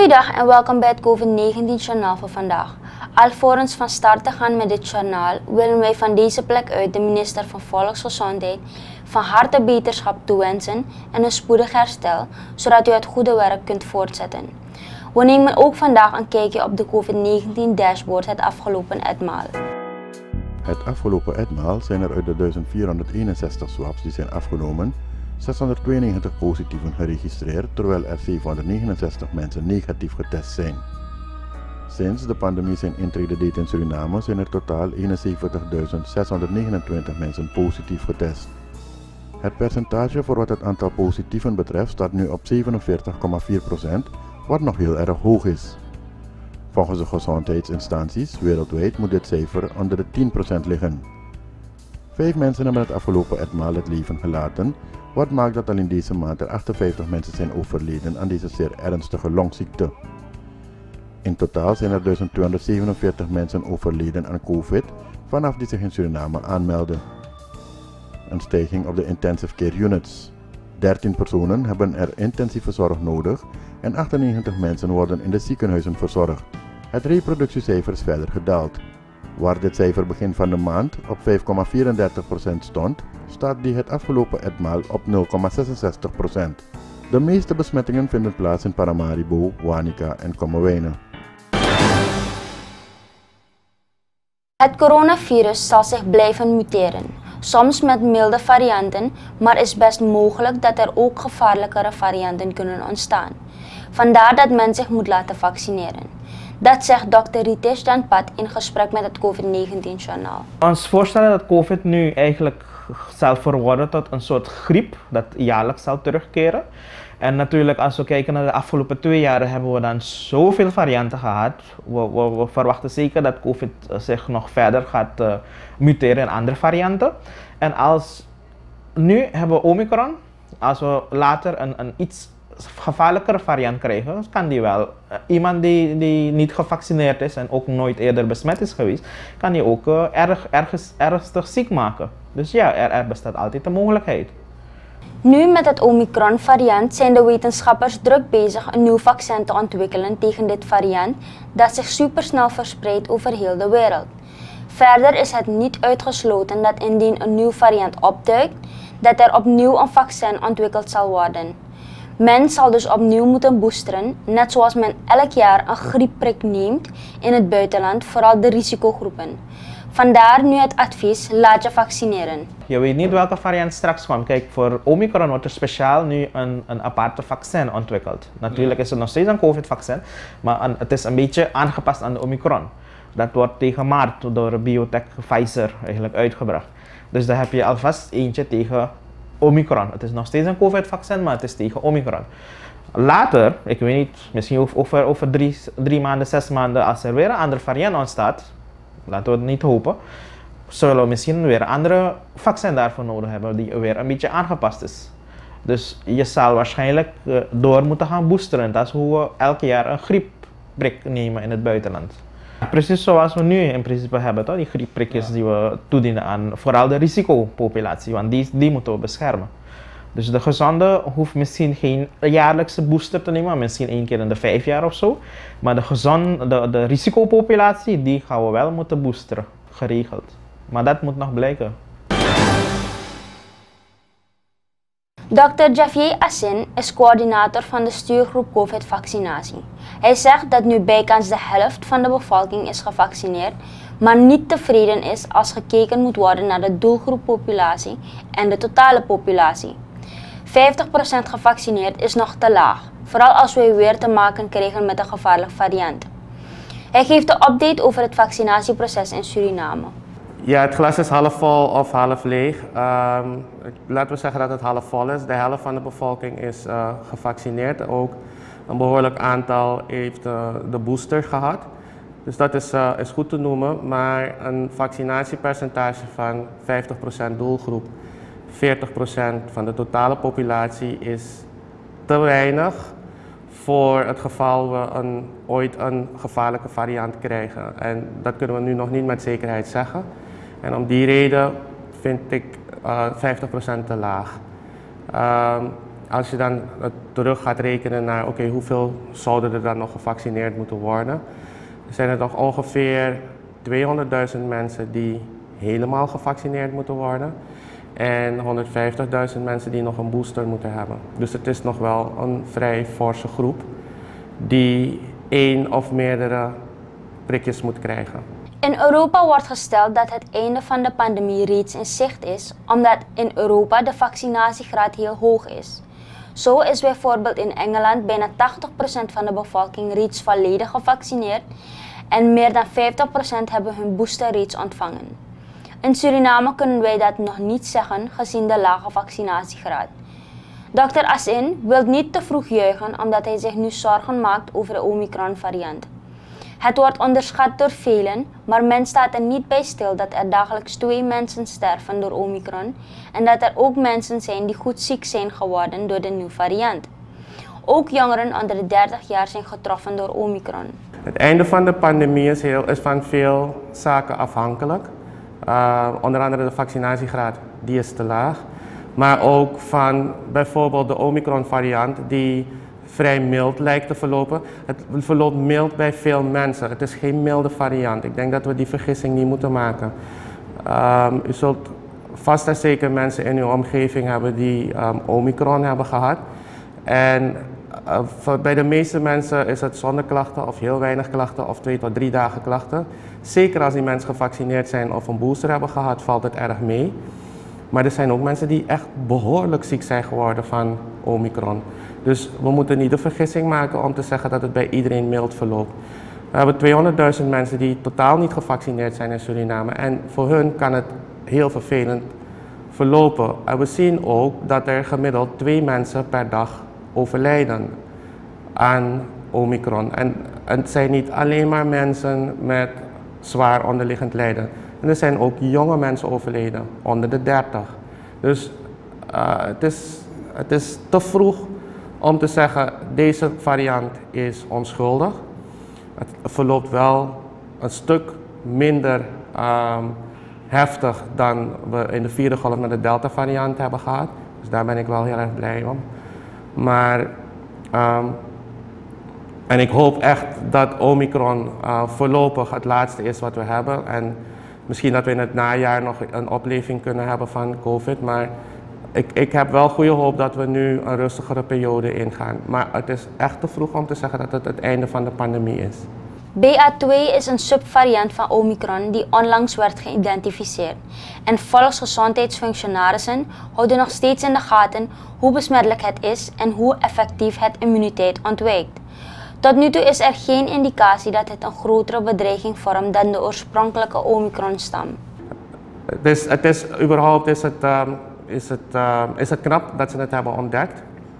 Goeiedag en welkom bij het COVID-19-journaal van vandaag. Alvorens van start te gaan met dit journaal willen wij van deze plek uit de minister van Volksgezondheid van harte beterschap toewensen en een spoedig herstel, zodat u het goede werk kunt voortzetten. We nemen ook vandaag een kijkje op de COVID-19-dashboard het afgelopen etmaal. Het afgelopen etmaal zijn er uit de 1461 swabs die zijn afgenomen, 692 positieven geregistreerd, terwijl er 769 mensen negatief getest zijn. Sinds de pandemie zijn intrede deed in Suriname zijn er totaal 71.629 mensen positief getest. Het percentage voor wat het aantal positieven betreft staat nu op 47,4%, wat nog heel erg hoog is. Volgens de gezondheidsinstanties wereldwijd moet dit cijfer onder de 10% liggen. 5 mensen hebben het afgelopen etmaal het leven gelaten, wat maakt dat al in deze maand er 58 mensen zijn overleden aan deze zeer ernstige longziekte. In totaal zijn er 1247 mensen overleden aan COVID vanaf die zich in Suriname aanmelden. Een stijging op de intensive care units. 13 personen hebben er intensieve zorg nodig en 98 mensen worden in de ziekenhuizen verzorgd. Het reproductiecijfer is verder gedaald. Waar dit cijfer begin van de maand op 5,34% stond, staat die het afgelopen etmaal op 0,66%. De meeste besmettingen vinden plaats in Paramaribo, Wanica en Kommerwijnen. Het coronavirus zal zich blijven muteren, soms met milde varianten, maar is best mogelijk dat er ook gevaarlijkere varianten kunnen ontstaan. Vandaar dat men zich moet laten vaccineren. Dat zegt Dr. Ritesh Danpat in gesprek met het COVID-19-journaal. Ons voorstellen dat COVID nu eigenlijk zal verworden tot een soort griep dat jaarlijks zal terugkeren. En natuurlijk als we kijken naar de afgelopen 2 jaren hebben we dan zoveel varianten gehad. We verwachten zeker dat COVID zich nog verder gaat muteren in andere varianten. En nu hebben we Omicron. Als we later een iets gevaarlijkere variant krijgen, kan die wel. Iemand die niet gevaccineerd is en ook nooit eerder besmet is geweest, kan die ook ernstig ziek maken. Dus ja, er bestaat altijd de mogelijkheid. Nu met het Omicron-variant zijn de wetenschappers druk bezig een nieuw vaccin te ontwikkelen tegen dit variant dat zich supersnel verspreidt over heel de wereld. Verder is het niet uitgesloten dat indien een nieuw variant opduikt, dat er opnieuw een vaccin ontwikkeld zal worden. Men zal dus opnieuw moeten boosteren, net zoals men elk jaar een griepprik neemt in het buitenland, vooral de risicogroepen. Vandaar nu het advies, laat je vaccineren. Je weet niet welke variant straks komt. Kijk, voor Omicron wordt er speciaal nu een aparte vaccin ontwikkeld. Natuurlijk is het nog steeds een COVID-vaccin, maar het is een beetje aangepast aan de Omicron. Dat wordt tegen maart door biotech Pfizer eigenlijk uitgebracht. Dus daar heb je alvast eentje tegen Omicron. Het is nog steeds een COVID-vaccin, maar het is tegen Omicron. Later, ik weet niet, misschien over 3 maanden, 6 maanden, als er weer een andere variant ontstaat, laten we het niet hopen, zullen we misschien weer een andere vaccin daarvoor nodig hebben, die weer een beetje aangepast is. Dus je zal waarschijnlijk door moeten gaan boosteren. Dat is hoe we elk jaar een griepprik nemen in het buitenland. Precies zoals we nu in principe hebben, toch? Die griepprikjes die we toedienen aan vooral de risicopopulatie, want die moeten we beschermen. Dus de gezonde hoeft misschien geen jaarlijkse booster te nemen, misschien 1 keer in de 5 jaar of zo. Maar de risicopopulatie, die gaan we wel moeten boosteren, geregeld. Maar dat moet nog blijken. Dr. Javier Assin is coördinator van de stuurgroep COVID-vaccinatie. Hij zegt dat nu bijkans de helft van de bevolking is gevaccineerd, maar niet tevreden is als gekeken moet worden naar de doelgroeppopulatie en de totale populatie. 50% gevaccineerd is nog te laag, vooral als we weer te maken krijgen met een gevaarlijk variant. Hij geeft een update over het vaccinatieproces in Suriname. Ja, het glas is half vol of half leeg. Laten we zeggen dat het half vol is. De helft van de bevolking is gevaccineerd. Ook een behoorlijk aantal heeft de booster gehad. Dus dat is goed te noemen. Maar een vaccinatiepercentage van 50% doelgroep, 40% van de totale populatie is te weinig voor het geval we ooit een gevaarlijke variant krijgen. En dat kunnen we nu nog niet met zekerheid zeggen. En om die reden vind ik 50% te laag. als je dan terug gaat rekenen naar oké, hoeveel zouden er dan nog gevaccineerd moeten worden, zijn er nog ongeveer 200.000 mensen die helemaal gevaccineerd moeten worden en 150.000 mensen die nog een booster moeten hebben. Dus het is nog wel een vrij forse groep die 1 of meerdere prikjes moet krijgen. In Europa wordt gesteld dat het einde van de pandemie reeds in zicht is, omdat in Europa de vaccinatiegraad heel hoog is. Zo is bijvoorbeeld in Engeland bijna 80% van de bevolking reeds volledig gevaccineerd en meer dan 50% hebben hun booster reeds ontvangen. In Suriname kunnen wij dat nog niet zeggen gezien de lage vaccinatiegraad. Dr. Asin wil niet te vroeg juichen omdat hij zich nu zorgen maakt over de Omicron-variant. Het wordt onderschat door velen, maar men staat er niet bij stil dat er dagelijks 2 mensen sterven door Omicron en dat er ook mensen zijn die goed ziek zijn geworden door de nieuwe variant. Ook jongeren onder de 30 jaar zijn getroffen door Omicron. Het einde van de pandemie is van veel zaken afhankelijk. Onder andere de vaccinatiegraad, die is te laag. Maar ook van bijvoorbeeld de Omicron-variant die vrij mild lijkt te verlopen. Het verloopt mild bij veel mensen. Het is geen milde variant. Ik denk dat we die vergissing niet moeten maken. U zult vast en zeker mensen in uw omgeving hebben die Omicron hebben gehad. En bij de meeste mensen is het zonder klachten of heel weinig klachten of 2 tot 3 dagen klachten. Zeker als die mensen gevaccineerd zijn of een booster hebben gehad, valt het erg mee. Maar er zijn ook mensen die echt behoorlijk ziek zijn geworden van Omicron. Dus we moeten niet de vergissing maken om te zeggen dat het bij iedereen mild verloopt. We hebben 200.000 mensen die totaal niet gevaccineerd zijn in Suriname. En voor hun kan het heel vervelend verlopen. En we zien ook dat er gemiddeld 2 mensen per dag overlijden aan Omicron. En het zijn niet alleen maar mensen met zwaar onderliggend lijden. En er zijn ook jonge mensen overleden, onder de 30. Dus het is te vroeg om te zeggen, deze variant is onschuldig. Het verloopt wel een stuk minder heftig dan we in de 4e golf met de Delta variant hebben gehad. Dus daar ben ik wel heel erg blij om. Maar, en ik hoop echt dat Omicron voorlopig het laatste is wat we hebben. En misschien dat we in het najaar nog een opleving kunnen hebben van COVID. Maar ik heb wel goede hoop dat we nu een rustigere periode ingaan. Maar het is echt te vroeg om te zeggen dat het einde van de pandemie is. BA2 is een subvariant van Omicron die onlangs werd geïdentificeerd. En volksgezondheidsfunctionarissen houden nog steeds in de gaten hoe besmettelijk het is en hoe effectief het immuniteit ontwijkt. Tot nu toe is er geen indicatie dat het een grotere bedreiging vormt dan de oorspronkelijke Omicron-stam. Is het knap dat ze het hebben ontdekt.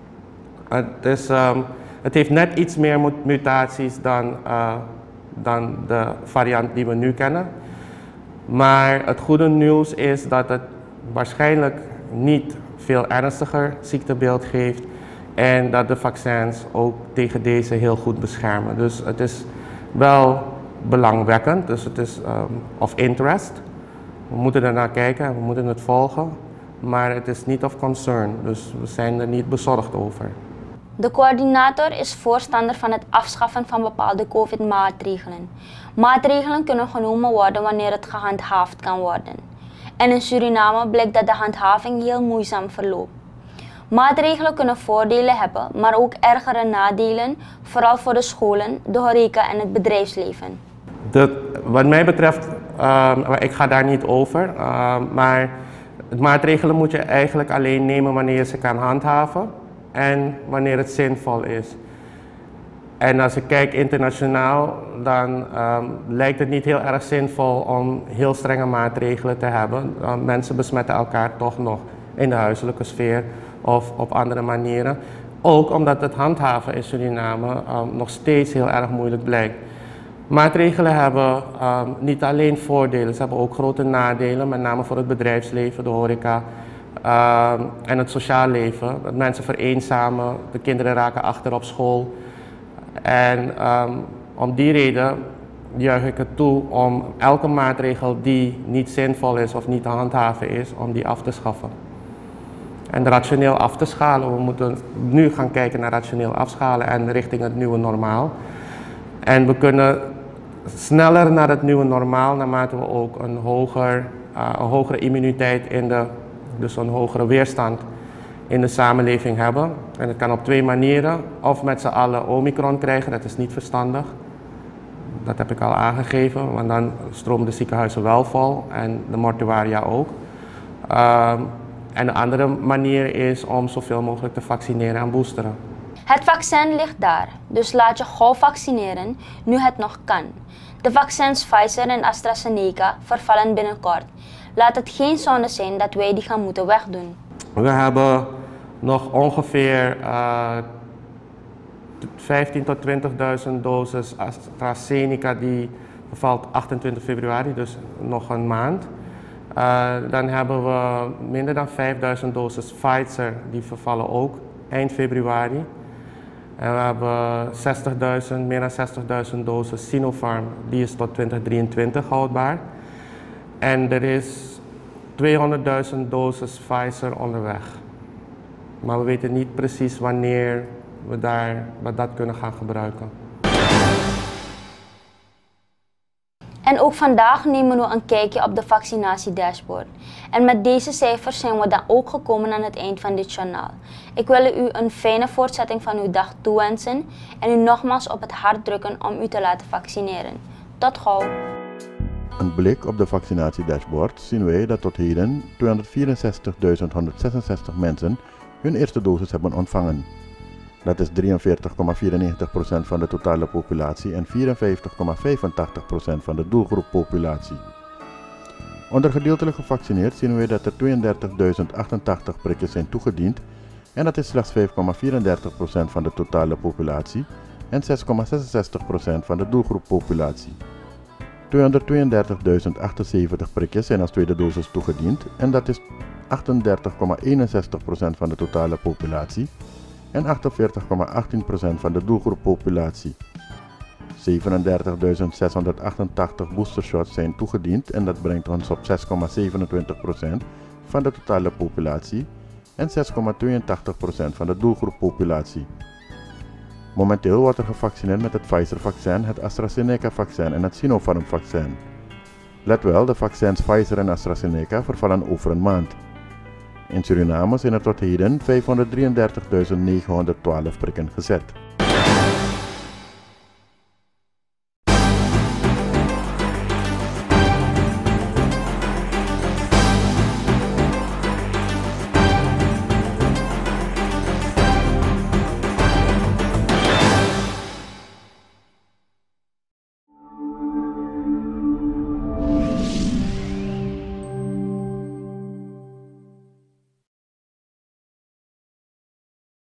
Het heeft net iets meer mutaties dan de variant die we nu kennen. Maar het goede nieuws is dat het waarschijnlijk niet veel ernstiger ziektebeeld geeft. En dat de vaccins ook tegen deze heel goed beschermen. Dus het is wel belangwekkend, dus het is of interest. We moeten er naar kijken en we moeten het volgen. Maar het is niet of concern, dus we zijn er niet bezorgd over. De coördinator is voorstander van het afschaffen van bepaalde COVID-maatregelen. Maatregelen kunnen genomen worden wanneer het gehandhaafd kan worden. En in Suriname blijkt dat de handhaving heel moeizaam verloopt. Maatregelen kunnen voordelen hebben, maar ook ergere nadelen, vooral voor de scholen, de horeca en het bedrijfsleven. Wat mij betreft, ik ga daar niet over, maar maatregelen moet je eigenlijk alleen nemen wanneer je ze kan handhaven en wanneer het zinvol is. En als ik kijk internationaal, dan lijkt het niet heel erg zinvol om heel strenge maatregelen te hebben. Mensen besmetten elkaar toch nog in de huiselijke sfeer of op andere manieren. Ook omdat het handhaven in Suriname nog steeds heel erg moeilijk blijkt. Maatregelen hebben niet alleen voordelen, ze hebben ook grote nadelen, met name voor het bedrijfsleven, de horeca en het sociaal leven. Dat mensen vereenzamen, de kinderen raken achter op school. En om die reden juich ik het toe om elke maatregel die niet zinvol is of niet te handhaven is, om die af te schaffen. En rationeel af te schalen. We moeten nu gaan kijken naar rationeel afschalen en richting het nieuwe normaal. En we kunnen sneller naar het nieuwe normaal naarmate we ook een hogere immuniteit dus een hogere weerstand in de samenleving hebben. En dat kan op twee manieren. Of met z'n allen Omicron krijgen, dat is niet verstandig. Dat heb ik al aangegeven, want dan stromen de ziekenhuizen wel vol en de mortuaria ook. En de andere manier is om zoveel mogelijk te vaccineren en boosteren. Het vaccin ligt daar, dus laat je gauw vaccineren nu het nog kan. De vaccins Pfizer en AstraZeneca vervallen binnenkort. Laat het geen zonde zijn dat wij die gaan moeten wegdoen. We hebben nog ongeveer 15.000 tot 20.000 doses AstraZeneca die vervalt 28 februari, dus nog een maand. Dan hebben we minder dan 5.000 doses Pfizer, die vervallen ook eind februari. En we hebben meer dan 60.000 doses Sinopharm, die is tot 2023 houdbaar. En er is 200.000 doses Pfizer onderweg. Maar we weten niet precies wanneer we dat kunnen gaan gebruiken. En ook vandaag nemen we een kijkje op de vaccinatiedashboard. En met deze cijfers zijn we dan ook gekomen aan het eind van dit journaal. Ik wil u een fijne voortzetting van uw dag toewensen en u nogmaals op het hart drukken om u te laten vaccineren. Tot gauw! Een blik op de vaccinatiedashboard zien wij dat tot heden 264.166 mensen hun eerste dosis hebben ontvangen. Dat is 43,94% van de totale populatie en 54,85% van de doelgroeppopulatie. Onder gedeeltelijk gevaccineerd zien we dat er 32.088 prikjes zijn toegediend en dat is slechts 5,34% van de totale populatie en 6,66% van de doelgroeppopulatie. 232.078 prikjes zijn als tweede dosis toegediend en dat is 38,61% van de totale populatie en 48,18% van de doelgroeppopulatie. 37.688 boostershots zijn toegediend en dat brengt ons op 6,27% van de totale populatie en 6,82% van de doelgroeppopulatie. Momenteel wordt er gevaccineerd met het Pfizer-vaccin, het AstraZeneca-vaccin en het Sinopharm-vaccin. Let wel, de vaccins Pfizer en AstraZeneca vervallen over een maand. In Suriname zijn er tot heden 533.912 prikken gezet.